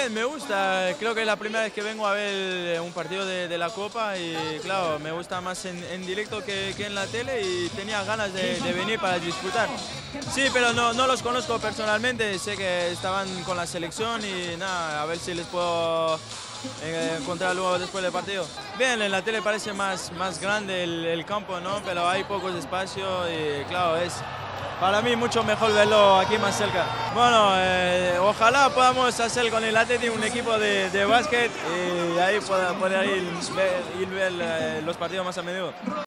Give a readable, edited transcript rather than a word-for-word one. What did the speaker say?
Bien, me gusta. Creo que es la primera vez que vengo a ver un partido de la Copa y claro, me gusta más en directo que en la tele y tenía ganas de venir para disfrutar. Sí, pero no los conozco personalmente, sé que estaban con la selección y nada, a ver si les puedo encontrar luego después del partido. Bien, en la tele parece más grande el campo, ¿no? Pero hay pocos espacios y claro, es para mí mucho mejor verlo aquí más cerca. Bueno, ojalá podamos hacer con el Atleti un equipo de básquet y ahí poder ir ver los partidos más a menudo.